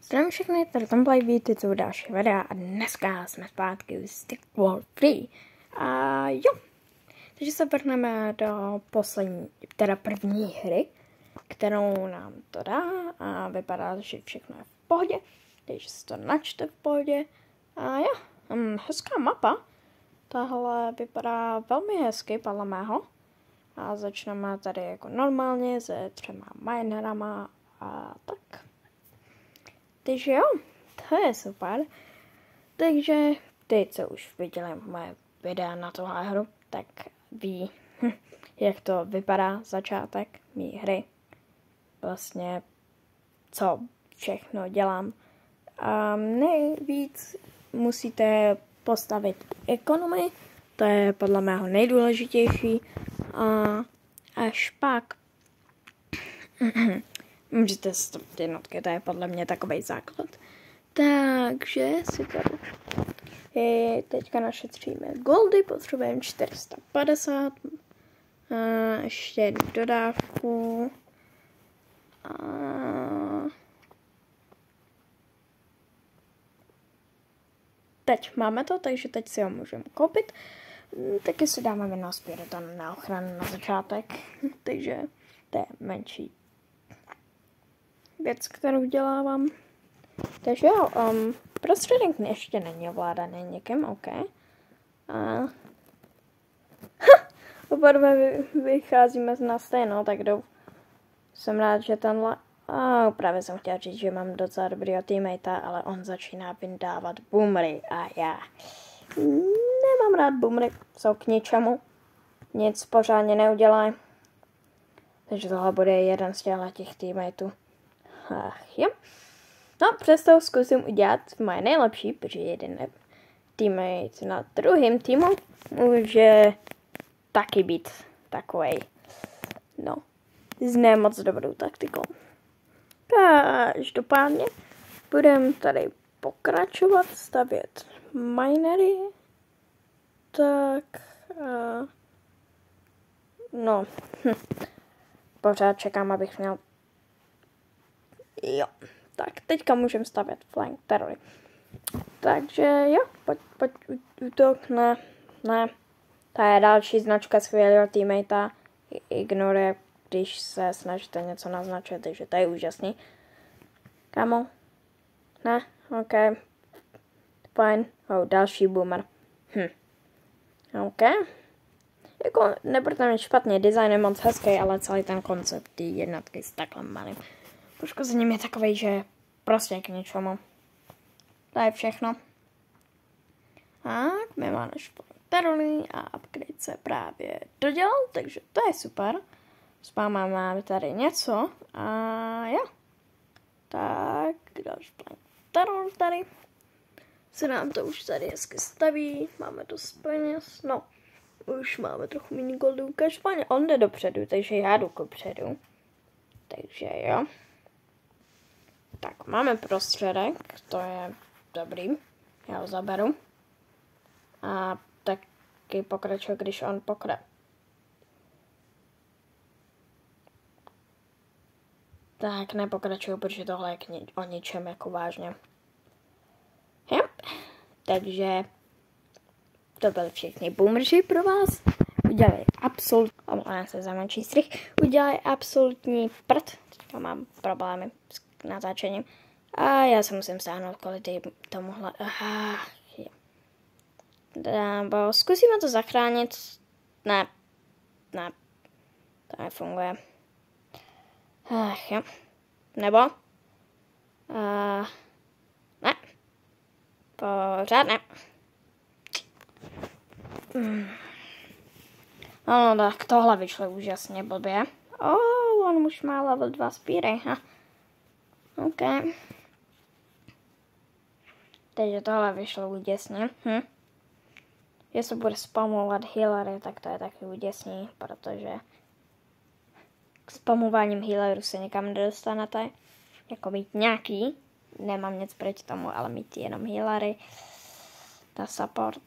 Zdravím všechny, tady tam vítejte u další videa a dneska jsme zpátky u Stick Wall 3. A jo, takže se vrhneme do první hry, kterou nám to dá a vypadá, že všechno je v pohodě, takže se to načte v pohodě. A jo, hezká mapa, tahle vypadá velmi hezky podle mého. A začneme tady jako normálně se 3 minerama a tak. Takže jo, to je super. Takže ty, co už viděli moje videa na tohle hru, tak ví, jak to vypadá začátek mý hry. Vlastně, co všechno dělám. A nejvíc musíte postavit ekonomii, to je podle mého nejdůležitější. A až pak můžete stavit jednotky, to je podle mě takovej základ. Takže si tady teďka našetříme goldy, potřebujeme 450. Ještě jednu dodávku. Teď máme to, takže teď si ho můžeme koupit. Taky si dáme minus spiriton na ochranu na začátek. Takže to je menší věc, kterou dělávám. Takže jo, prostředek ještě není ovládaný někým, OK. Oba vycházíme na stejno, tak jsem rád, že tenhle... právě jsem chtěla říct, že mám docela dobrýho teammatea, ale on začíná vyndávat boomery a já nemám rád boomery, jsou k ničemu. Nic pořádně neudělají. Takže tohle bude jeden z těch teammateů. Jo. No, přesto zkusím udělat moje nejlepší, protože jeden teammate na druhém týmu může taky být takovej, no, s ne moc dobrou taktikou. Každopádně budeme tady pokračovat, stavět minery. Tak, no, pořád čekám, abych měl. Jo, tak teďka můžeme stavět flank terrory. Takže jo, pojď útok, ne. To je další značka skvělého teammatea. Ignoruje, když se snažíte něco naznačit, takže to je úžasný. Kamo? Ne? OK. Fajn. Další boomer. OK. Jako, nebudete mít špatně, design je moc hezký, ale celý ten koncept té jednotky s takhle malým poškozením je takovej, že prostě k ničemu. To je všechno. Tak, my máme terony a upgrade se právě dodělal, takže to je super. Máme tady něco a jo. Tak, další teror tady. Se nám to už tady hezky staví, máme dost peněz, no. Už máme trochu méně goldů, každopádně on jde dopředu, takže já jdu kopředu. Takže jo. Tak, máme prostředek, to je dobrý, já ho zaberu. A taky pokračuje, když on Tak, nepokračuju, protože tohle je o ničem, jako vážně. Jo, takže to byly všechny boomerži pro vás. Udělali absolutní prd. Teďka mám problémy s natáčením. A já se musím stáhnout kvůli tomuhle. Zkusíme to zachránit. Ne. To nefunguje. Jo. Nebo? Ne. Pořád ne. No, tak tohle vyšlo úžasně blbě. On už má level 2 spíry. OK. Takže tohle vyšlo úděsně. Jestli bude spamovat healery, tak to je taky úděsný, protože k spamováním healerů se nikam nedostanete. Jako mít nějaký, nemám nic proti tomu, ale mít jenom healery. Ta support.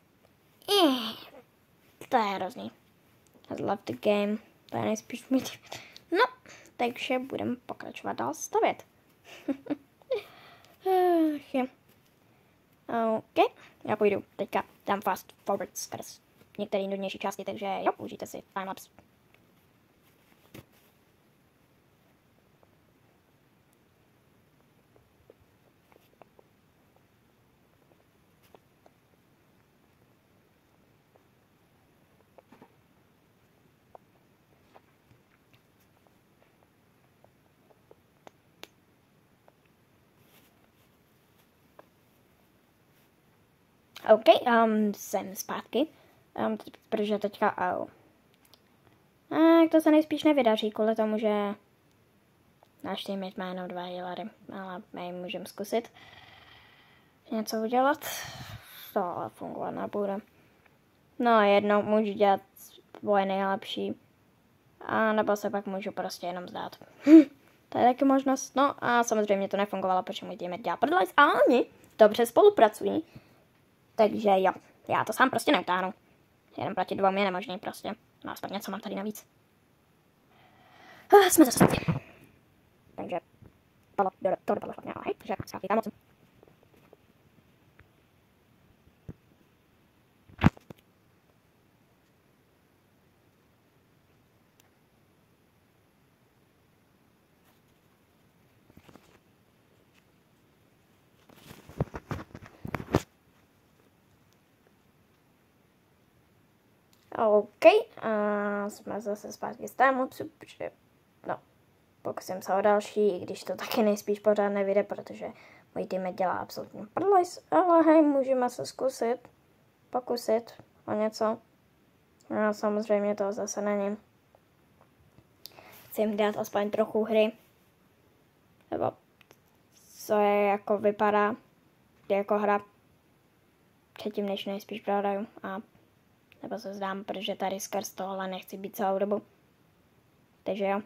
To je hrozný. I love the game. To je nejspíš mít. No, takže budeme pokračovat dál stavět. OK, já půjdu teďka, dám fast forward skrz některé nudnější části, takže jo, užijte si timelapse. OK, jsem zpátky, protože teďka, to se nejspíš nevydaří, kvůli tomu, že náš teammate má jenom 2 healery, ale my můžeme zkusit něco udělat, to ale fungovat nebude. No jednou můžu dělat svoje nejlepší, a nebo se pak můžu prostě jenom zdát. To je taky možnost, no a samozřejmě to nefungovalo, protože můj teammate dělá prdlajs, a oni dobře spolupracují. Takže jo, já to sám prostě neutáhnu. Jeden proti 2 je nemožný prostě. No aspoň něco mám tady navíc. Jsme zase zpátky. Takže to dopadlo špatně, ale hej, takže zpátky tam moc. OK, a jsme zase zpátky z timelapsu, protože no, pokusím se o další, i když to taky nejspíš pořád nevyjde, protože můj tým dělá absolutně prdlajs, ale hej, můžeme se pokusit o něco. No samozřejmě to zase není. Chci jim dát aspoň trochu hry, nebo co je jako vypadá jako hra, předtím než nejspíš prohraju a nebo se zdám, protože tady skrz tohle nechci být celou dobu. Takže jo.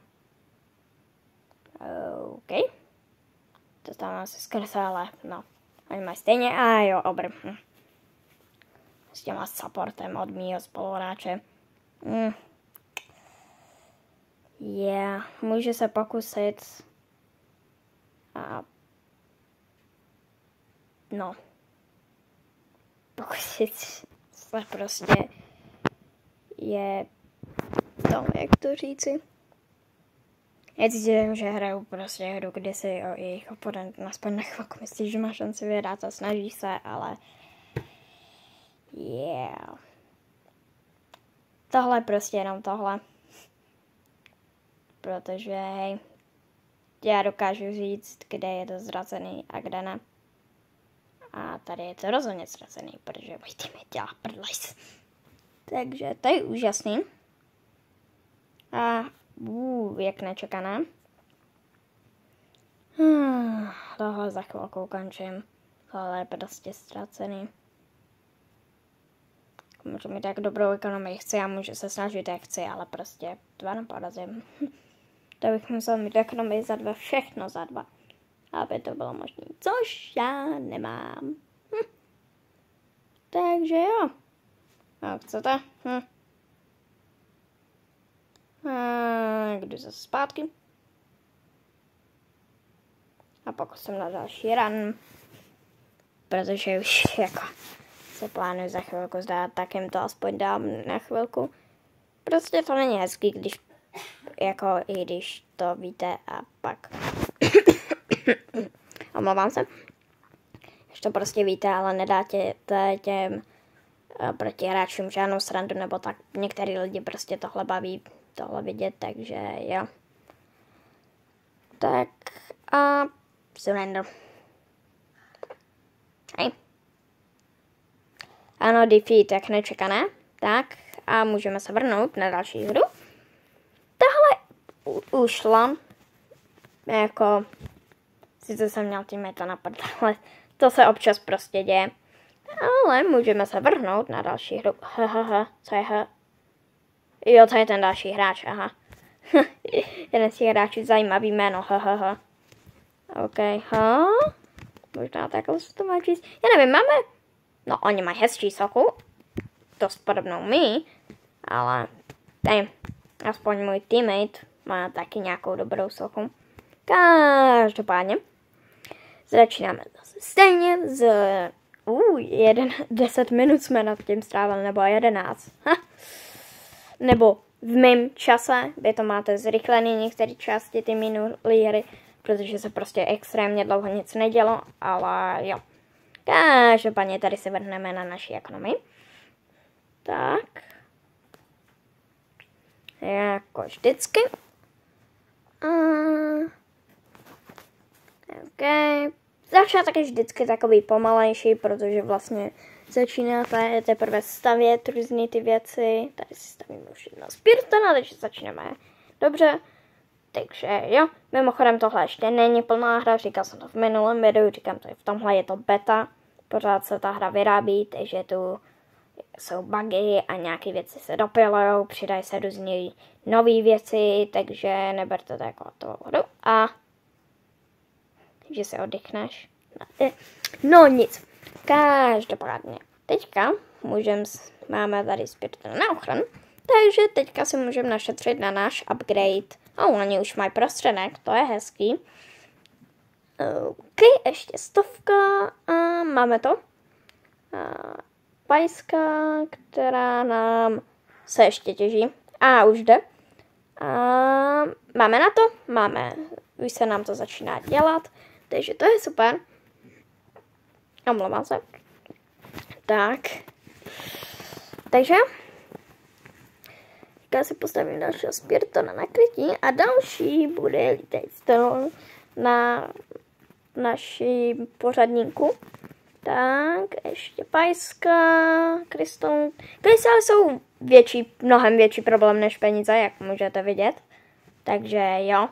OK. Dostávám se skrz, ale no. Oni mají stejně. A jo, obr. S těma supportem od mýho spoluhráče. Můžu se pokusit. A no. Pokusit se prostě je to, jak to říci. Necítím, že hraju prostě hru, kde si o jejich oponent aspoň na chvilku myslíš, že má šanci vyhrát a snaží se, ale tohle je prostě jenom tohle. Protože hej, já dokážu říct, kde je to ztracený a kde ne. A tady je to rozhodně ztracený, protože můj tým dělá prdlajs. Takže to je úžasný. A jak nečekané. Tohle za chvilku ukončím. Tohle je prostě ztracený. Můžu mít tak dobrou ekonomii chci a můžu se snažit jak chci, ale prostě 2 neporazím. To bych musel mít ekonomii za 2, všechno za 2. Aby to bylo možné, což já nemám. Takže jo. A chcete? Jdu zase zpátky. A pokusím na další run. Protože už jako se plánuji za chvilku zdát, tak jim to aspoň dám na chvilku. Prostě to není hezký, když jako i když to víte a pak omlouvám se. Když to prostě víte, ale nedáte těm protihráčům žádnou srandu, nebo tak některý lidi prostě tohle baví, tohle vidět, takže jo. Tak a surrender. Hej. Ano, defeat, jak nečekané. Tak a můžeme se vrhnout na další hru. Tahle ušla. Jako sice jsem měl teammate napad, ale to se občas prostě děje. Ale můžeme se vrhnout na další hru. Co je Jo, to je ten další hráč, aha. Jeden z těch hráčů, zajímavý jméno, OK, možná takhle se to má číst. Já nevím, máme, no oni mají hezčí sochu, dost podobnou mi, ale tady, aspoň můj teammate má taky nějakou dobrou sochu. Každopádně, začínáme zase stejně s 10 minut jsme nad tím strávili, nebo 11. Nebo v mém čase, vy to máte zrychlený některé části ty minulé hry, protože se prostě extrémně dlouho nic nedělo, ale jo. Každopádně tady se vrhneme na naši ekonomii. Tak. Jako vždycky. OK. Začátek je vždycky takový pomalejší, protože vlastně začínáte teprve stavět různé ty věci. Tady si stavíme už jedno Spirtona, takže začneme dobře. Takže jo, mimochodem tohle ještě není plná hra, říkal jsem to v minulém videu, říkám to i v tomhle, je to beta. Pořád se ta hra vyrábí, takže tu jsou bugy a nějaké věci se dopilujou, přidají se různé nové věci, takže neberte to jako to hru a takže si oddechneš. No nic, každopádně teďka máme tady Spirtona na ochranu, takže teďka si můžeme našetřit na náš upgrade. Oni už mají prostředek, to je hezký. OK, ještě 100 a máme to. Pajska, která nám se ještě těží. Už jde. Máme na to? Máme. Už se nám to začíná dělat. Takže to je super. Omlouvám se. Tak. Takže já si postavím dalšího Spirtona na krytí a další bude lítající na naší pořadníku. Tak, ještě pajska, krystaly jsou mnohem větší problém než peníze, jak můžete vidět. Takže jo.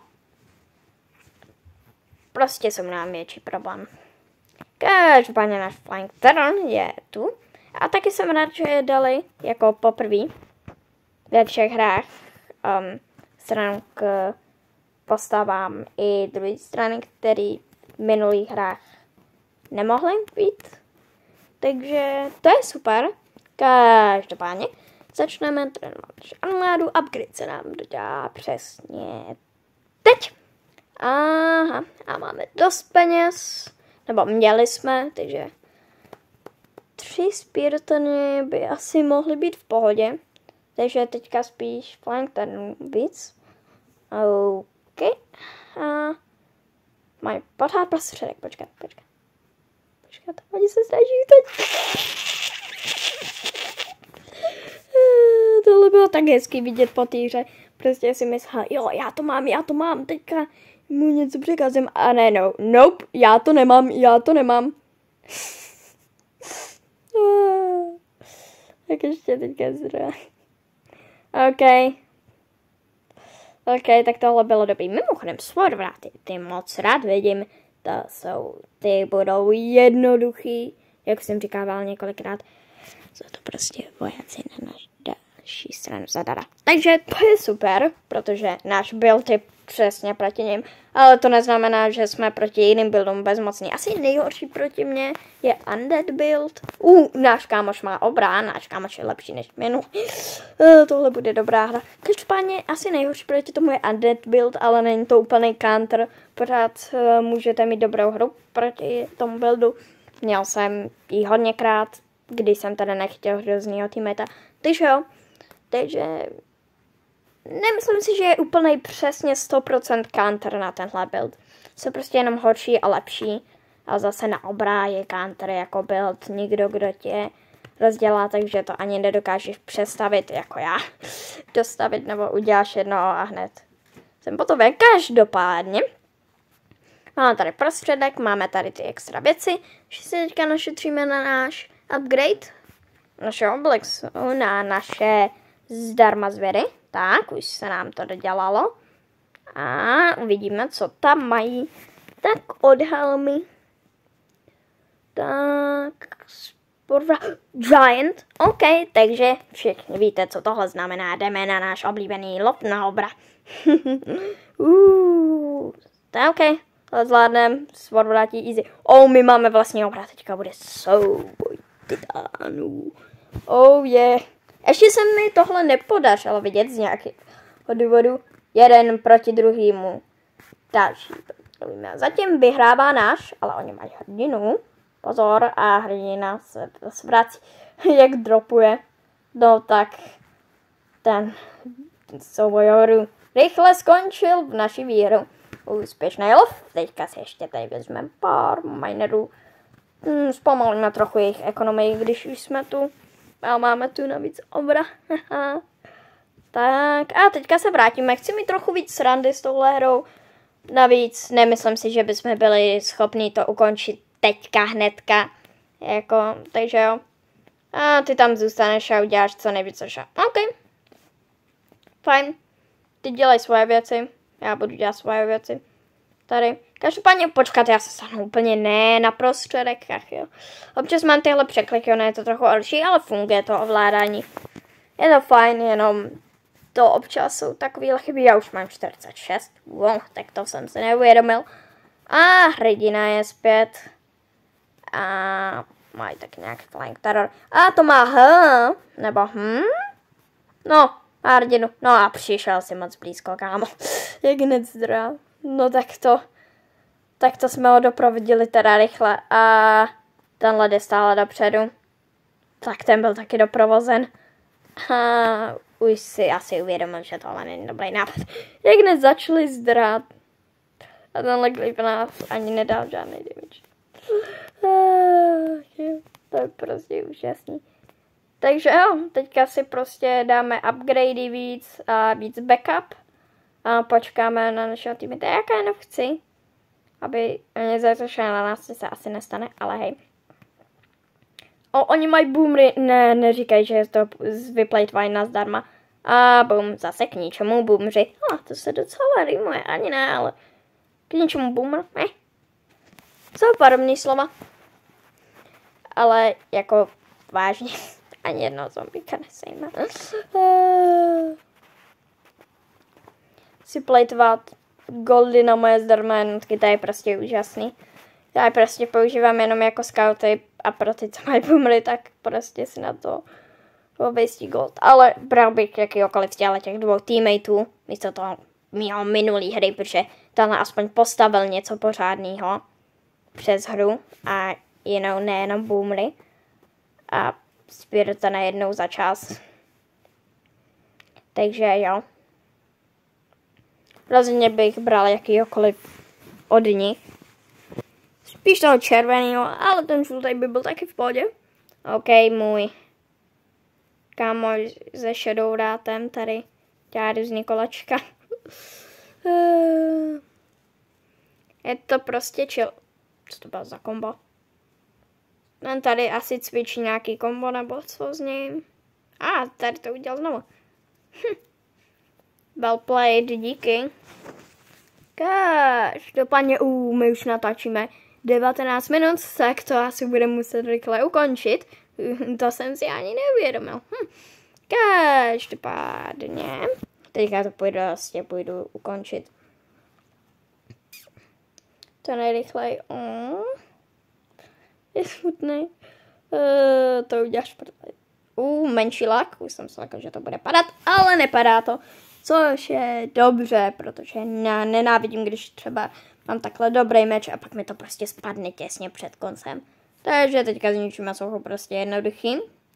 Prostě jsou mnohem větší problém. Každopádně náš Flying Terror je tu. A taky jsem rád, že je dali jako poprvé ve všech hrách stranu k postavám i druhé strany, které v minulých hrách nemohly být. Takže to je super. Každopádně začneme trénovat armádu. Upgrade se nám dodá přesně teď. Aha, a máme dost peněz. Nebo měli jsme, takže 3 Spirtony by asi mohly být v pohodě. Takže teďka spíš Flying Terror víc. OK. A mají pořád prostředek. Počkat. Oni se snaží teď. Tohle bylo tak hezky vidět po té hře. Prostě si myslela, jo, já to mám, teďka mu něco překazím. A ne, nope, já to nemám. Tak ještě teďka zdroje. OK, tak tohle bylo dobrý. Mimochodem, svorvráty, ty moc rád vidím. Ty budou jednoduchý, jak jsem říkával několikrát. Jsou to prostě vojáci na naší stranu zadara. Takže to je super, protože náš build je přesně proti ním. Ale to neznamená, že jsme proti jiným buildům bezmocní. Asi nejhorší proti mně je Undead build. Náš kámoš má obra, náš kámoš je lepší než minul. Tohle bude dobrá hra. Každopádně asi nejhorší proti tomu je Undead build, ale není to úplný counter. Pořád můžete mít dobrou hru proti tomu buildu. Měl jsem ji hodněkrát, když jsem tady nechtěl hroznýho teammata. Takže jo, takže nemyslím si, že je úplně přesně 100% counter na tenhle build. Jsou prostě jenom horší a lepší. A zase na obra je counter jako build. Nikdo, kdo tě rozdělá, takže to ani nedokážeš přestavit jako já. Dostavit nebo uděláš jedno a hned jsem potom ven. Každopádně máme tady prostředek, máme tady ty extra věci. Že si teďka našetříme na náš upgrade. Naše oblix, na naše zdarma zvěry. Tak, už se nám to dodělalo. A uvidíme, co tam mají. Tak odhalmy. Tak, Giant. OK, takže všichni víte, co tohle znamená. Jdeme na náš oblíbený lov na obra. Tak OK, to zvládneme. Svor vrátí easy. My máme vlastně obra. Teďka bude souboj titánů. Yeah. Ještě se mi tohle nepodařilo vidět z nějakého důvodu. Jeden proti druhému. Další. Zatím vyhrává náš, ale oni mají hrdinu. Pozor, a hrdina se vrací, jak dropuje. No tak ten souboj horu rychle skončil v naší víru. Úspěšný lov. Teďka si ještě tady vezmeme pár minerů. Zpomalíme trochu jejich ekonomii, když už jsme tu. A máme tu navíc obra. Tak a teďka se vrátíme. Chci mít trochu víc srandy s touhle hrou. Navíc nemyslím si, že bychom byli schopni to ukončit teďka, hnedka. Jako, takže jo. A ty tam zůstaneš a uděláš co nejvíc. OK. Fajn. Ty dělej svoje věci. Já budu dělat svoje věci. Tady. Každopádně počkat, já se stanu úplně ne na prostředkách, jo. Občas mám tyhle překliky, ono je to trochu horší, ale funguje to ovládání. Je to fajn, jenom to občas jsou takový chyby. Já už mám 46. Wow, tak to jsem si neuvědomil. A hrdina je zpět. A mají tak nějaký flying terror. A to má H, nebo No, má hrdinu. No a přišel si moc blízko, kámo. Jak nezdrá. No tak to jsme ho doprovodili teda rychle. A tenhle jde stále dopředu. Tak ten byl taky doprovozen. A už si asi uvědomil, že tohle není dobrý nápad. Jak hned začali zdrát. A tenhle klip nás ani nedal žádný damage. To je prostě úžasný. Takže jo, teďka si prostě dáme upgradey víc a víc backup. A počkáme na našeho týmy. To jaká jenom chci. Aby mě zautočili na nás, se asi nestane, ale hej. Oni mají boomery, ne, neříkají, že to vyplejtvají nás zdarma. A boom, zase k ničemu boomři. To se docela rýmuje, ani ne, ale k ničemu boomer, ne. Jsou podobný slova. Ale jako vážně, ani jedno zombíka nesejme. Si plejtvat goldy na moje zdarma jednotky, to je prostě úžasný. Já je prostě používám jenom jako scouty a pro ty, co mají boomery, tak prostě si na to obejstí gold. Ale bral bych jakýkoliv těch dvou teammateů, místo toho mýho minulý hry, protože tenhle aspoň postavil něco pořádného přes hru a nejenom boomery. A sbírat to najednou za čas. Takže jo. Rozhodně bych bral jakýkoliv od nich. Spíš toho červeného, ale ten žlutý by byl taky v pohodě. OK, můj kámoš se Shadowrátem tady dělá různý kolečka. Je to prostě chill. Co to bylo za kombo? Ten tady asi cvičí nějaký kombo nebo co s ním. Tady to udělal znovu. Well played, díky. Každopádně, my už natáčíme 19 minut, tak to asi budeme muset rychle ukončit. To jsem si ani neuvědomil. Každopádně, teďka to půjdu ukončit. To nejrychleji. Je smutný. To uděláš menší lak. Už jsem si lekl, že to bude padat, ale nepadá to. Což je dobře, protože já nenávidím, když třeba mám takhle dobrý meč a pak mi to prostě spadne těsně před koncem. Takže teďka zničíme sochu prostě jednoduchý.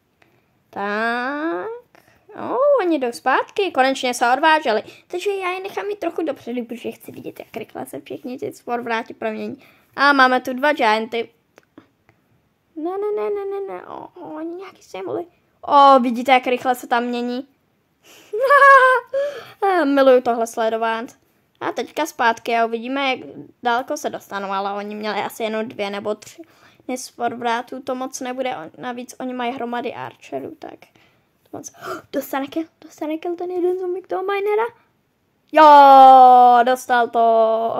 Tak. Oni jdou zpátky, konečně se odváželi. Takže já je nechám jít trochu dopředu, protože chci vidět, jak rychle se všichni ty Swarvráti promění. A máme tu 2 gianty. Ne. Oni nějaký symboly. Vidíte, jak rychle se tam mění? Miluju tohle sledovat. A teďka zpátky a uvidíme, jak daleko se dostanou, ale oni měli asi jenom 2 nebo 3 Swarvrátů, to moc nebude, navíc oni mají hromady archerů, tak to moc. Dostane kill ten jeden zombík toho minera? Jo, dostal to.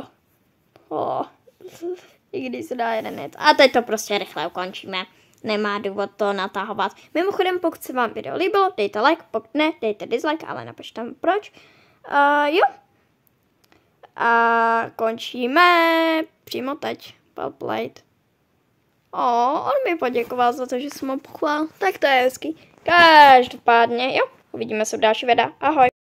I když se dá jeden hit. A teď to prostě rychle ukončíme. Nemá důvod to natahovat. Mimochodem, pokud se vám video líbilo, dejte like, pokud ne, dejte dislike, ale napište tam proč. Jo. A končíme přímo teď. Well played. On mi poděkoval za to, že jsem ho pochválil. Tak to je hezký. Každopádně, jo. Uvidíme se v další videa. Ahoj.